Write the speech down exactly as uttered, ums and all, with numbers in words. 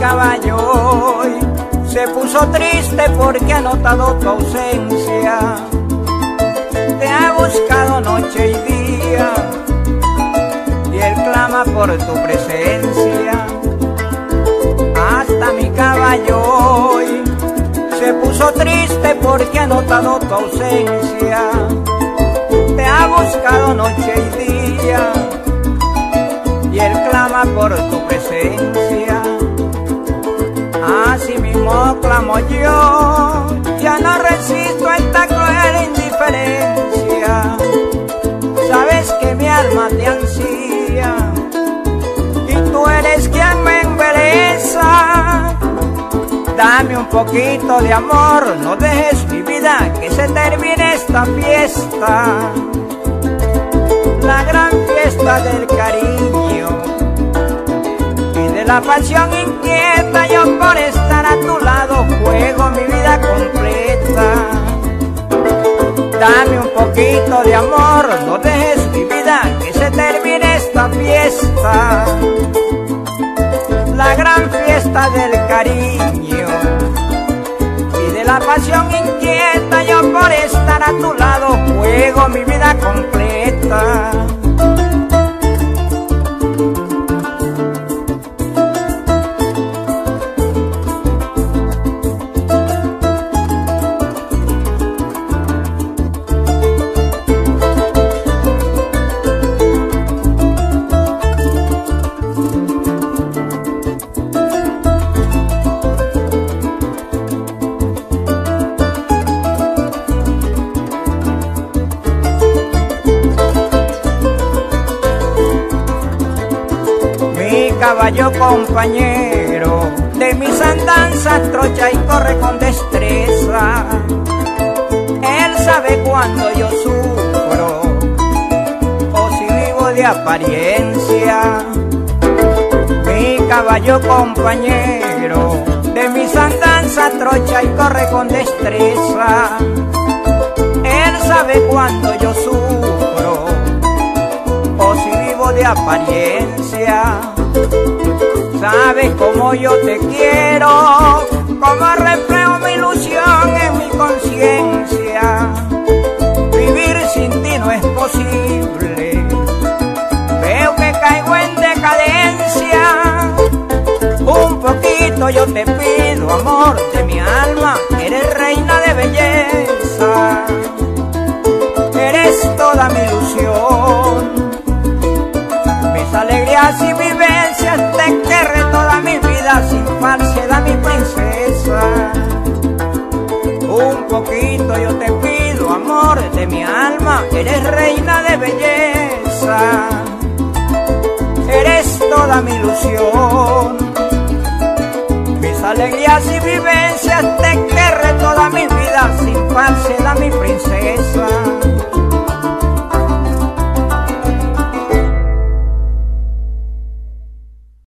caballo hoy se puso triste porque ha notado tu ausencia. Te ha buscado noche y día y él clama por tu presencia. Hasta mi caballo hoy se puso triste porque ha notado tu ausencia. Te ha buscado noche y día y él clama por tu presencia. Así mismo clamo yo, ya no resisto esta cruel indiferencia. Sabes que mi alma te ansía y tú eres quien me embeleza. Dame un poquito de amor, no dejes mi vida que se termine esta fiesta, la gran fiesta del cariño y de la pasión inquieta. Yo por estar a tu lado juego mi vida completa. Dame un poquito de amor, no dejes mi vida que se termine esta fiesta, la gran fiesta del cariño y de la pasión inquieta. Yo por estar a tu lado juego mi vida completa. Caballo compañero de mis andanzas trocha y corre con destreza. Él sabe cuando yo sufro o si vivo de apariencia. Mi caballo compañero de mis andanzas trocha y corre con destreza. Él sabe cuando yo sufro o si vivo de apariencia. Sabes cómo yo te quiero, cómo reflejo mi ilusión en mi conciencia. Vivir sin ti no es posible, veo que caigo en decadencia. Un poquito yo te pido, amor de mi alma, eres reina de belleza. Eres toda mi ilusión, mis alegrías y vivencias, te querré toda mi vida sin falsedad, mi princesa. Un poquito yo te pido, amor de mi alma, eres reina de belleza. Eres toda mi ilusión, mis alegrías y vivencias, te querré toda mi vida sin falsedad, mi princesa.